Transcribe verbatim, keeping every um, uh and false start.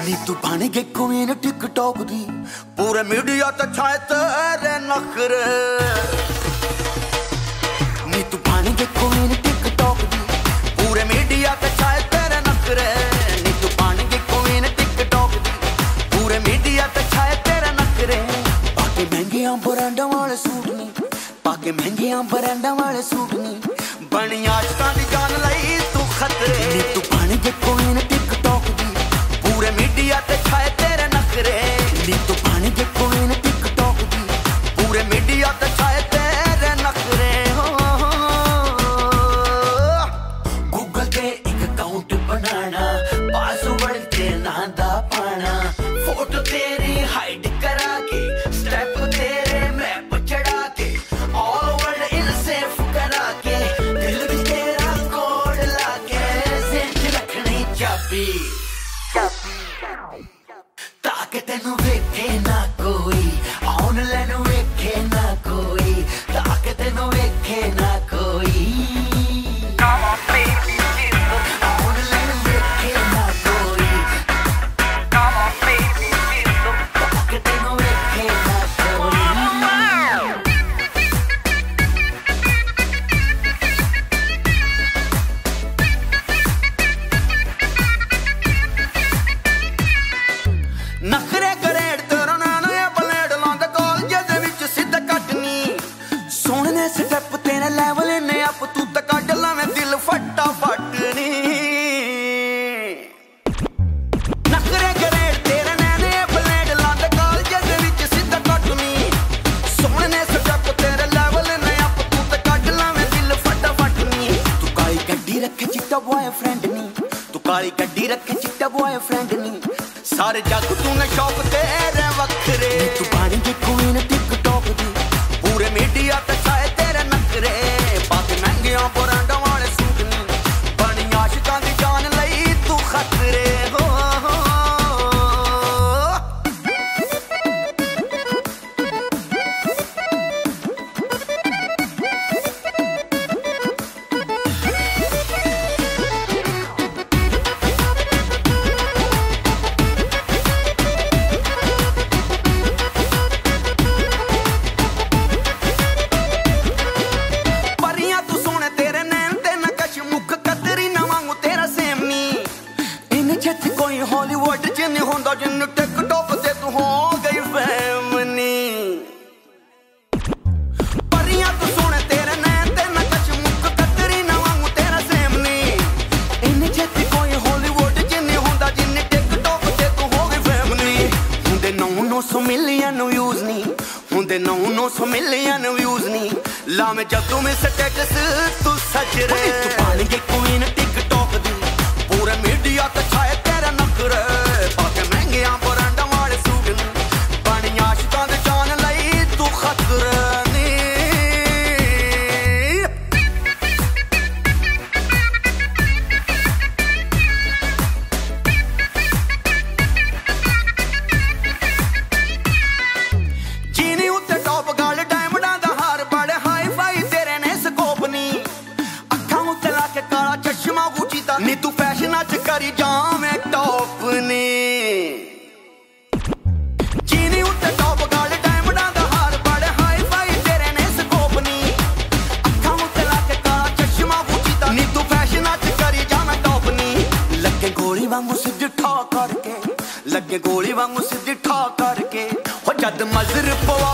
नी तू बन गई क्वीन टिकटॉक दी, पूरे मीडिया ते छाए तेरे नखरे। नी तू बन गई क्वीन टिकटॉक दी, पूरे मीडिया ते छाए तेरे नखरे। नी तू बन गई क्वीन टिकटॉक दी, पूरे मीडिया ते छाए तेरे नखरे। पाके महंगे ब्रांडां वाले सूट नी, पाके महंगे ब्रांडां वाले सूट नी, बनी आशकां दी जान लई तू खतरे। नी तू बन गई क्वीन टिकटॉक दी, पूरे मीडिया ते छाए तेरे नखरे। नी तू बन गई क्वीन टिकटॉक दी, पूरे मीडिया ते छाए तेरे नखरे। गूगल ते एक अकाउंट बनाना, पासवर्ड ते नां दा पाना, फोटो तेरी हाइड करा के, स्टेप तेरे मैप चढ़ा के, ऑल वर्ल्ड इन सेफ करा के, दिल भी तेरा कोड लाके, जिंद रखनी चाबी ताकि तेनू वेखे ना कोई, ऑनलाइन वेखे ना कोई, ताकि तेनू वेखे ना कोई। ऑनलाइन वेखे ना कोई, ताकि तेनू वेखे ना कोई। नखरे करेड़ तेरा नाना या ब्लेड लांदा कॉलेज दे विच सिद्धा कटनी, सोहणे स्टेप तेरे लेवल ने अप तू ते कड लावे दिल फटाफट नी। नखरे करेड़ तेरा नाना या ब्लेड लांदा कॉलेज दे विच सिद्धा कटनी, सोहणे स्टेप तेरे लेवल ने अप तू ते कड लावे दिल फटाफट नी। तू काली गड्डी रखे चिट्टा बॉयफ्रेंड नी, तू काली गड्डी रखे चिट्टा बॉयफ्रेंड नी, सारे जग तूने शौक तेरे वखरे। तू बन गई क्वीन टिकटॉक दी, पूरे मीडिया ते छाए तेरे नखरे। पाके महंगे ब्रांडां वाले सूट नी, बनी आशकां दी जान लई तू खतरे। हो कोई हॉलीवुड च नहीं होंदा जिन्नू टिकटॉक ते तू हो गई फेम नी। परियां तू सोने तेरे नैन ते नकश मुख कतरी ना वांगू तेरा सेम नी। इन्नी छेती कोई हॉलीवुड च नहीं होंदा जिन्नी टिकटॉक ते तू हो गई फेम नी। हुंदे नौ नौ सौ मिलियन व्यूज नी, हुंदे नौ नौ सौ मिलियन व्यूज नी, लावे जदों में स्टेटस तू सजरे। तू बन गई क्वीन टिकटॉक दी, पूरे मीडिया ते छाए तेरे नखरे। पाके महंगे ब्रांडां वाले सूट नी, बनी आशकां दी जान लई तू खतरे नी। चीनी उत्ते टॉप गल डायमंडां दा हार, बड़े हाई फाई तेरे ने स्कोप नी, अखां उत्ते ला के काला चश्मा गुची दा नी, तू फैशन च करी जावे टॉप नी। चीनी उत्ते टॉप गल डायमंडां दा हार, बड़े हाई फाई तेरे ने स्कोप नी, अखां उत्ते ला के काला चश्मा गुची दा नी, तू फैशन च करी जावे टॉप नी। लगे गोली वांगू सिद्ध ठा करके, लगे गोली वांगू सिद्ध ठा करके, हो जद मजर पवा